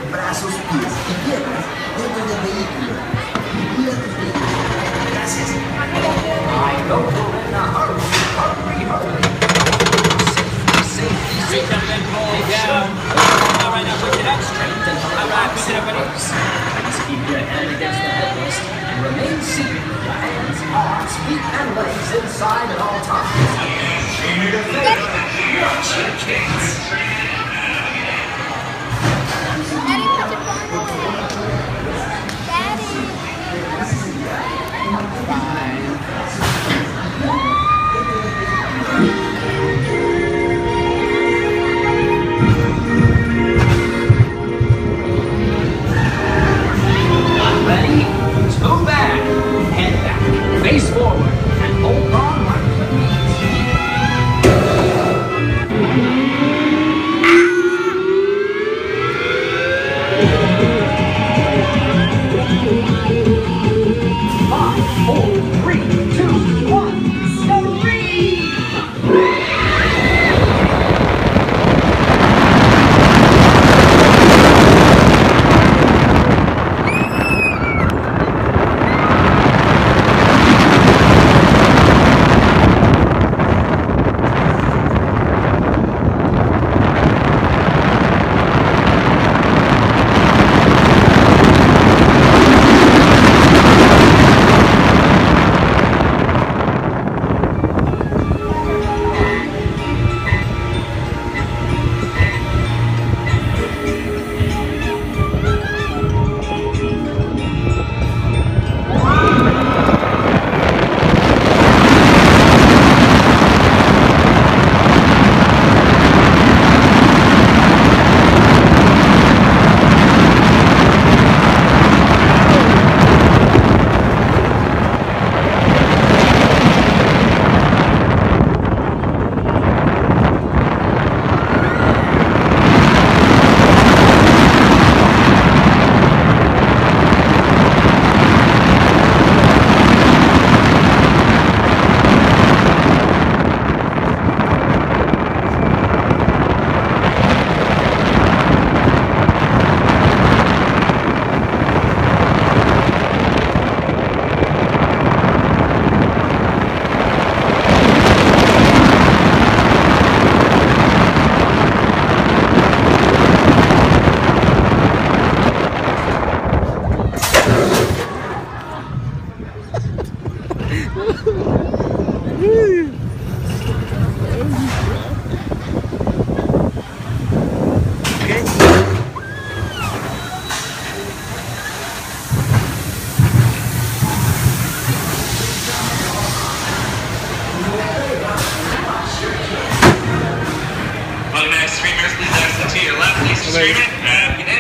brazos, pies y piernas dentro del vehículo. Cuida tus vehículos. Gracias. I know you're in a hurry. Safety. Reach up and pull it down. All right, now push it up. All right, push it up, buddy. Please keep your hand against the headrest and remain seated with your hands, arms, feet, and legs inside at all times. Watch your kids. Daddy, put your phone on. Daddy. Ready? Toe back, head back, face forward, and hold on like Five, four, three, two, one, scream! Automatic streamers, please exit to your left, please stream it.